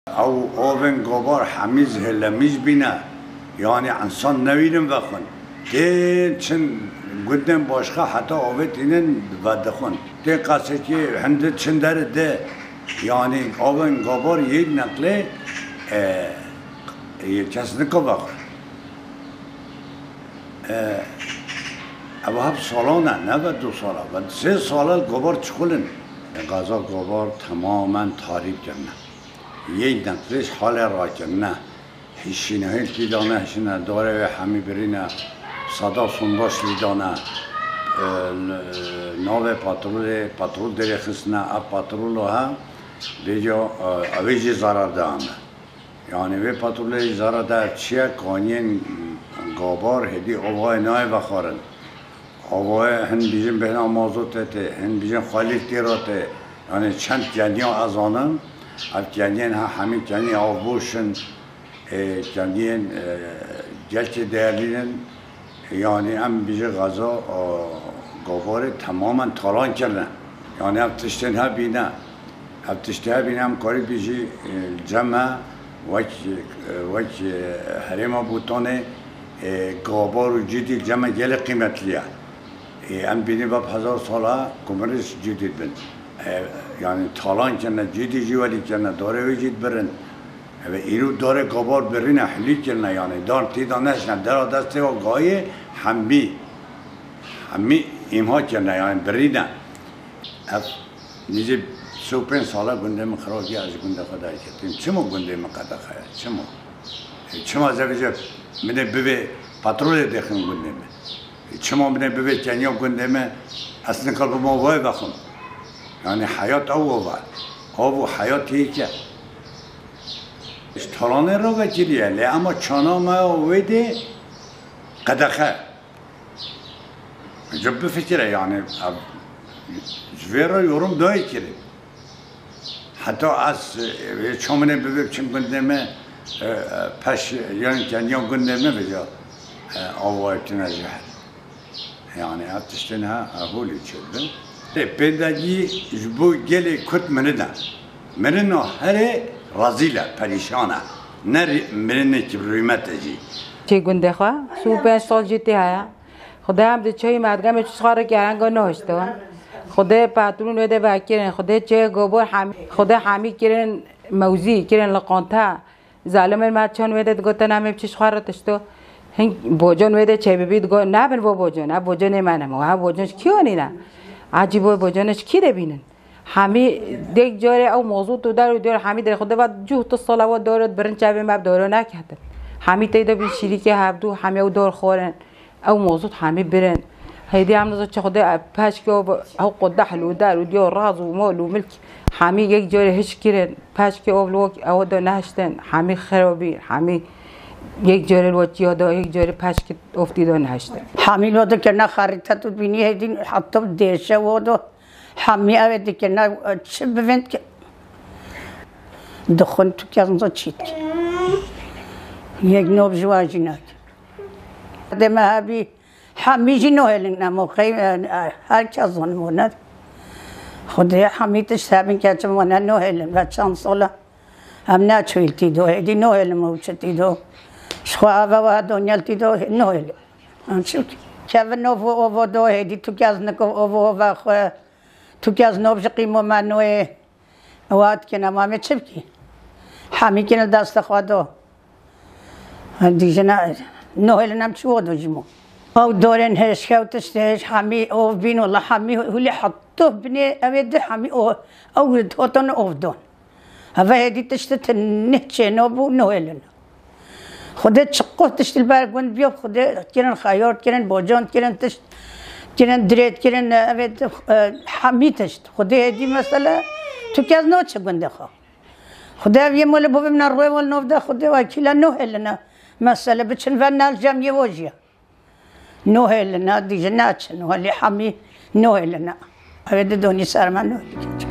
او آون گوبار همیز هلمیز بینه یعنی انسان نویدم بخون ده چن گودن باشخه حتی آوت اینن و دخون ده قصه که هنده چن داره ده یعنی آون گوبار یک نقله کس نکو بخون او هب سالانه نه و 2 ساله و 3 ساله گوبار چکولن غذا گوبار تماما تاریک کنه یک نقلش حال را کنه هیچی نه لیدانه هیچی داره و همی برینه صدا سنداش لیدانه ناو پاترول داره خسنه اب پاترول ها بیجا اویجی زرار دامه یعنی وی پاترول زرار ده چیه کانین گوبار هدی آوای نای بخورن آوای هن بیجن بهنا مازوته هن بیجن خالی تیراته یعنی چند جنیا از آنم اب جنین ها همین جنی آبوشن جنین جلچه دیرلین یعنی هم بیجه غذا گوبار تماما تالان کردن یعنی اب تشتن ها بینه اب تشتن ها بینه هم کاری بیجی جمع وچ حریم بوتانه گوبار و جدید جمع گل قیمتلیه هم بینی باب 1000 ساله کمرش جدید بند یعنی تالان کنه جدی جوالی کنه داره وجود برن و ایرو داره گوبار برین احلی کنه یعنی دار تیدا نشن در دسته و گایه همی ایمها کنه یعنی برینه نیزی 35 ساله گنده مخراجی از گنده خدای کردیم چما گنده مقدر خیلی چما زبیجه منه ببه پاترول دخن گنده من چما منه ببه کنیا گنده من اصلا کار با ما وای بخون یعنی حیات او حیات یکه تالانه را وکیلیه لی اما چانا ما ویده قدخه جب بفکره یعنی جویر را یورم دایی کرده حتی از چامنه ببید چیم گندمه پش یعنی کنیا گندمه بجا آوای بتونه جهر یعنی ابتشتن ها هولی چلده پندگی جبو گلی کت منه هر رازیله پریشانه نه منه که رویمت جی چی گنده خواه؟ 35 سال جدی هیا خدا هم ده چای مدرگم چیز خواه را گرنگا نهشته خدا پاترون ویده وکرن خدا چای گوبار خدا همی کرن موزی کرن لقانته ظالم المدچان ویده گوتن همه چیز خواه را تشتو هنگ بوجان ویده چای ببید گو نه بن بوجان نه بوجان منم و ها بوجانش کیو نینا عجیبه بوجانش کی ببینن همی دیگ جاره او موضوع تو دار و دار همی در خدا بعد جو تو صلوات دارد برن چه مب داره نکرد همی تیدا بی شریک هفدو همی او دار خورن او موضوع همی برن هیدی هم نزد چه خدا پاش که او قد حلو دار و دیار راز و مال و ملک همی یک جاره هیچ کرد پاش که او لوک او دار نهشتن همی خرابی همی یک جاره لوچی ها یک جاره پاش که افتی دار نهشتن همی لوده که نه خریده تو بینی هیدی حتی دیشه وادو همی اوه که نه چه ببند که دخون تو که از اونجا چید که یک نوب جواجی نک دمه هبی همی جی نوهلنگ نموخی هر که از اون موند خدا همی تشت هبین که چه موند نوهلن و چند ساله هم نه چویل تیدو هیدی نوهلن موچه تیدو شخواه اوه دونیل تیدو نوهلن که اوه نوه اوه دو هیدی تو که از نکو اوه خواه تو که از نوبش قیمو منوی واد کنم همه چه بکی همی کنه دست خواهدو دیگه نوهل نم چه وادو جمو او دورن هش که تشتهش همی او بین والله همی هلی حطوه بینه اویده همی او دوتان او دون هوا هدی تشته نه چه نوبو نوهل خدا چقه تشتل برگون بیاب خدا کنن خیارت کنن باجان کنن تشت کنن درید کنن اوید همی تشت خدا هدی مثلا تو که از نو چه گنده خواه خدا یه مال بوم نروی ول نوده خدا وکیل نوهلنا مثلا بچن و نال جمعی واجیا نوهلنا دیگه نچن ولی همی نوهلنا اوید دونی سر من نوهل